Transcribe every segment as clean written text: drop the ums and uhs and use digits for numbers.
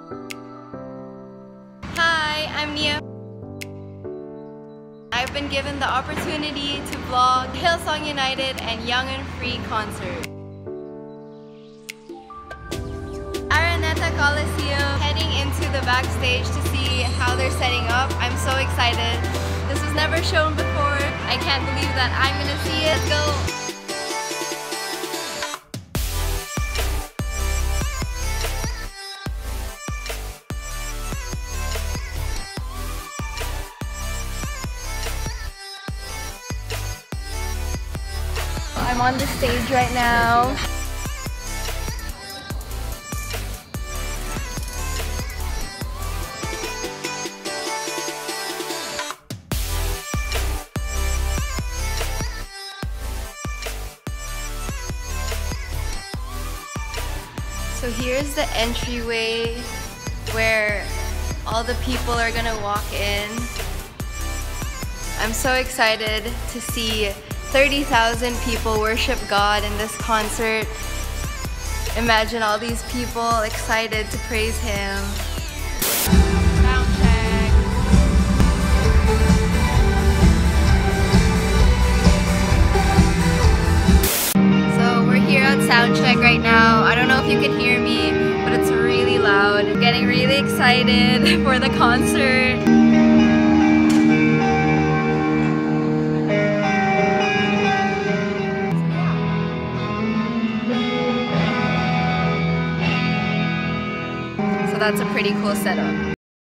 Hi, I'm Nia. I've been given the opportunity to vlog Hillsong United and Young and Free concert. Araneta Coliseum, heading into the backstage to see how they're setting up. I'm so excited. This was never shown before. I can't believe that I'm gonna see it. Let's go. I'm on the stage right now. So here's the entryway where all the people are gonna walk in. I'm so excited to see 30,000 people worship God in this concert. Imagine all these people excited to praise Him. Sound check. So we're here at sound check right now. I don't know if you can hear me, but it's really loud. I'm getting really excited for the concert. So that's a pretty cool setup.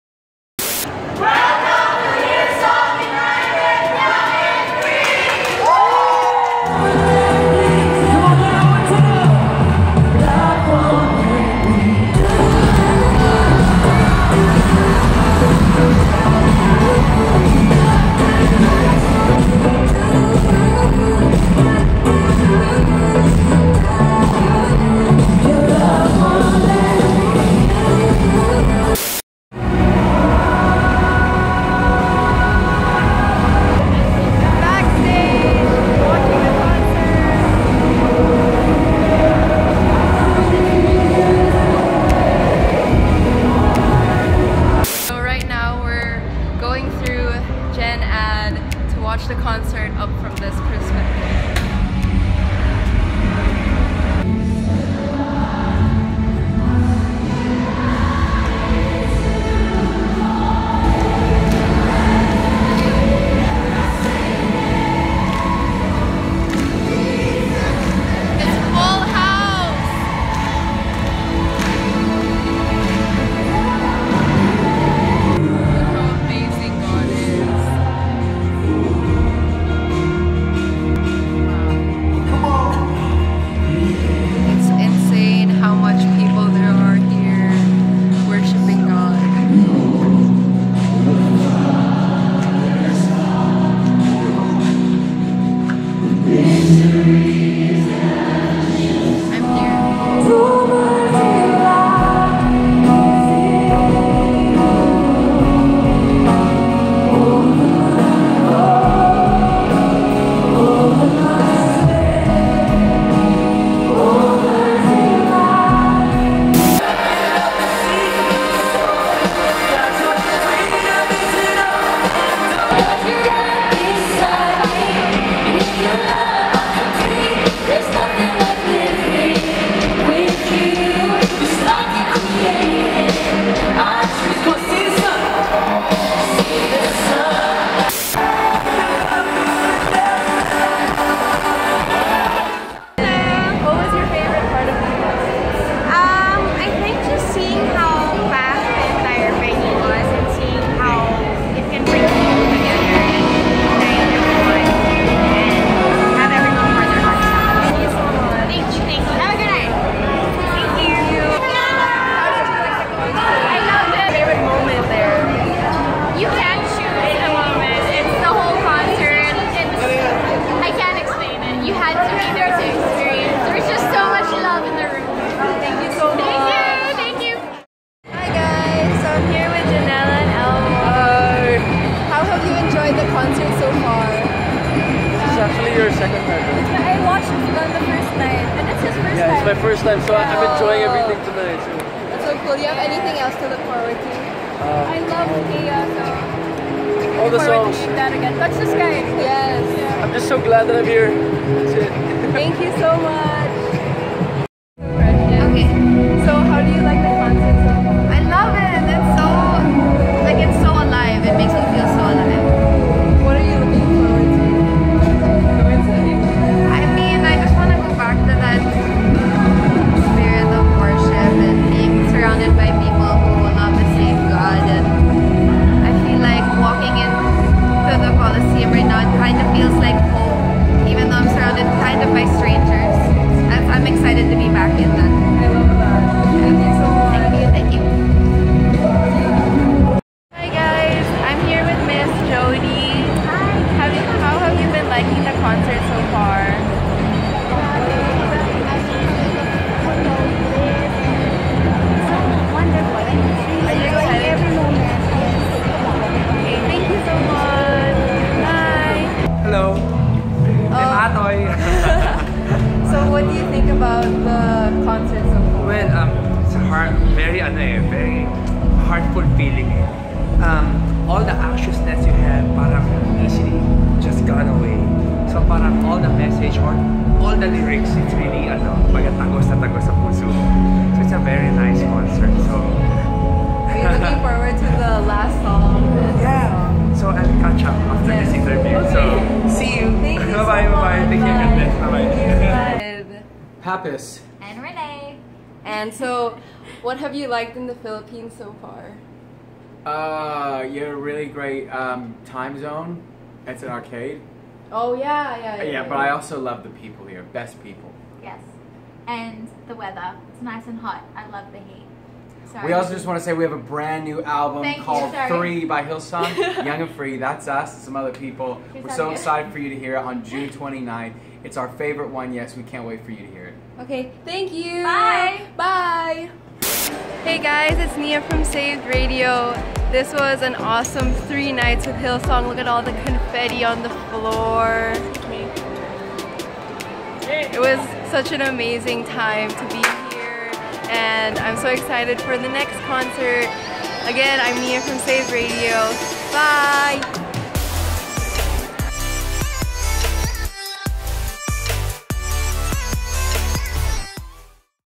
Watch the concert up from this perspective. your second time? I watched it on the first night, and it's his first time. Yeah, it's my first time, so I'm enjoying everything tonight. So. so cool. Do you have anything else to look forward to? I love Kia, so all the songs. to that again. Touch the Sky. Yes. Yeah. I'm just so glad that I'm here. That's it. Thank you so much. Okay. So how do you like the concert so far? I love it. It's so alive. It makes me feel so alive. What are you looking forward to? I mean, I just want to go back to that spirit of worship and being surrounded by people who love the same God. And I feel like walking into the Colosseum right now, it kind of feels like home, even though I'm surrounded kind of by strangers. I'm excited to be back in that. I love that. Thank you so much. Thank you. Hi guys, I'm here with Miss Jody. Hi. How have you been liking the concert so far? Wonderful. Are you excited? Every moment. Okay, thank you so much. Bye. Hello. I'm Atoy. So what do you think about the concert so far? Well, it's very heartful feeling. All the anxiousness you had parang easily just gone away. So parang all the message or all the lyrics, it's really tagos na tagos sa puso. So it's a very nice concert. So Are you looking forward to the last song? yeah. So I'll catch up after this interview. Okay. So see you. Thank you so Bye bye. much. Take care. God bless. Bye bye. Pappas. And Renee. And so, what have you liked in the Philippines so far? You're a really great time zone. It's an arcade. Oh yeah. Yeah, but I also love the people here. Best people. Yes. And the weather. It's nice and hot. I love the heat. Sorry. We also just want to say we have a brand new album Thank you, called sorry. 3 by Hillsong. Young and Free, that's us and some other people. We're so excited for you to hear it on June 29th. It's our favorite one, yes, we can't wait for you to hear it. Okay, thank you. Bye. Bye. Hey guys, it's Nia from Saved Radio. This was an awesome 3 nights with Hillsong. Look at all the confetti on the floor. It was such an amazing time to be here, and I'm so excited for the next concert. Again, I'm Nia from Saved Radio. Bye!